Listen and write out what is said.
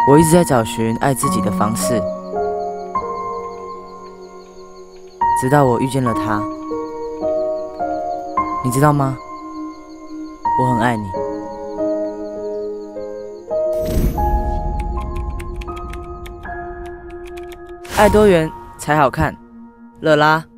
我一直在找寻爱自己的方式，直到我遇见了他。你知道吗？我很爱你。爱多远才好看？乐拉。